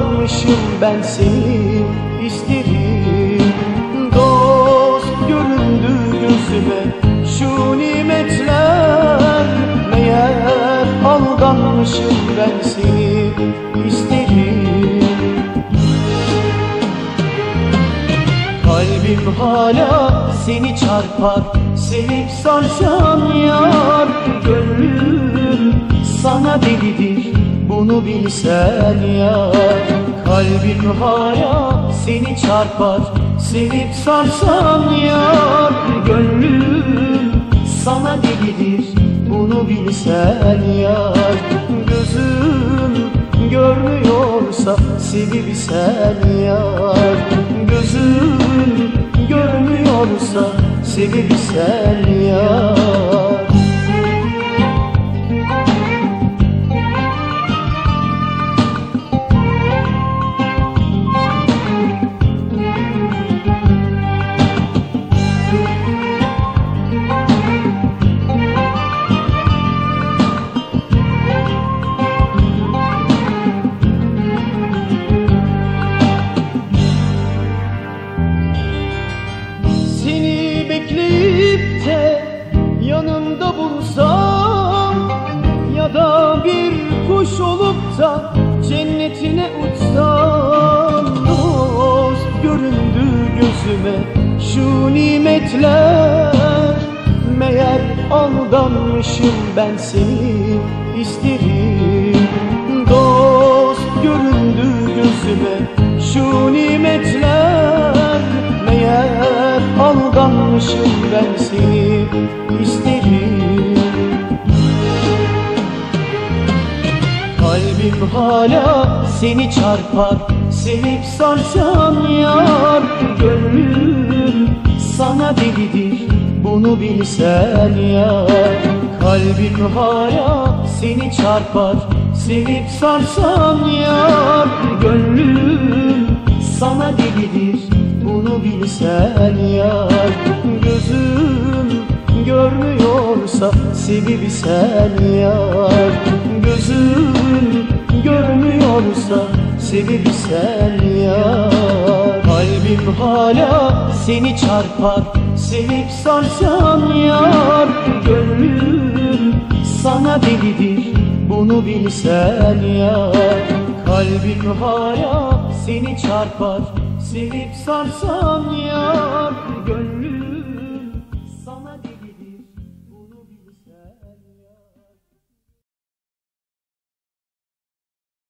aldanmışım ben seni isterim. Dost göründü gözüme şu nimetler, meğer aldanmışım ben seni isterim. Kalbim hala seni çarpar, sevip sarsan yar. Gönlüm sana delidir, bunu bilsen yar. Kalbim hala seni çarpar, sevip sarsan yar. Gönlüm sana delidir, bunu bilsen yar. Gözüm görmüyorsa sebebi sen yar. Gözüm görmüyorsa sebebi sen yar. Bekleyip de yanımda bulsam, ya da bir kuş olup da cennetine uçsam. Dost göründü gözüme şu nimetler, meğer aldanmışım ben seni isterim. Dost göründü gözüme şu nimetler, meğer aldanmışım ben seni isterim. Kalbim hala seni çarpar, sevip sarsan yar. Gönlüm sana delidir, bunu bilsen yar. Kalbim hala seni çarpar, sevip sarsan yar. Gönlüm sana delidir, bunu bilsen yar. Gözüm görmüyorsa sebebi sen yar. Gözüm görmüyorsa sebebi sen yar. Kalbim hala seni çarpar, sevip sarsan yar. Gönlüm sana delidir, bunu bilsen yar. Kalbim hala seni çarpar, sevip sarsan yar. Gönlüm